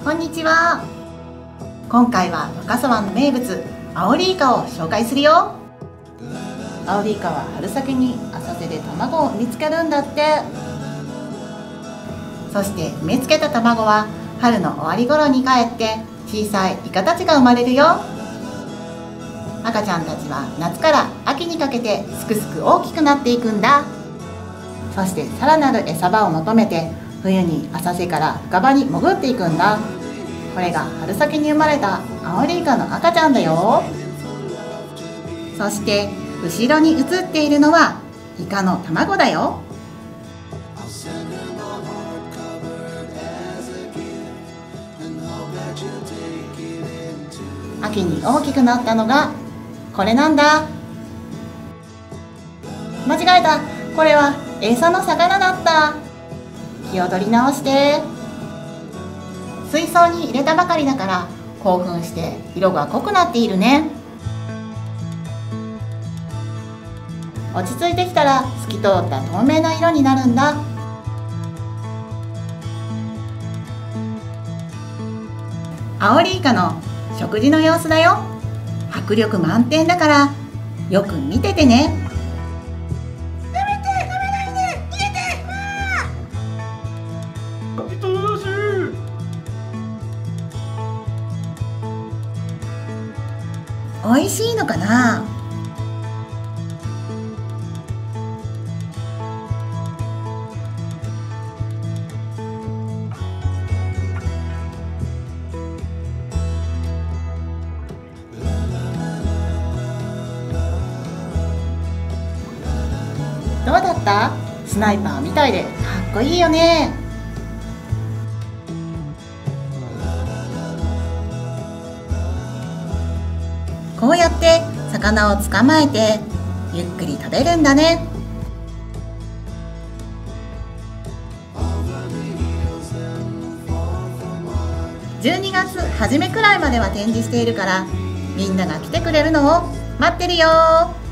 こんにちは。今回は若狭湾の名物アオリイカを紹介するよ。アオリイカは春先に浅瀬で卵を産みつけるんだって。そして産みつけた卵は春の終わり頃にかえって小さいイカたちが生まれるよ。赤ちゃんたちは夏から秋にかけてすくすく大きくなっていくんだ。そしてさらなる餌場を求めて冬に浅瀬から深場に潜っていくんだ。これが春先に生まれたアオリイカの赤ちゃんだよ。そして後ろに映っているのはイカの卵だよ。秋に大きくなったのがこれなんだ。間違えた。これは餌の魚だった。気を取り直して。水槽に入れたばかりだから興奮して色が濃くなっているね。落ち着いてきたら透き通った透明な色になるんだ。アオリイカの食事の様子だよ。迫力満点だからよく見ててね。おいしいのかな。どうだった？スナイパーみたいでかっこいいよね。こうやって魚を捕まえてゆっくり食べるんだね。12月初めくらいまでは展示しているからみんなが来てくれるのを待ってるよ。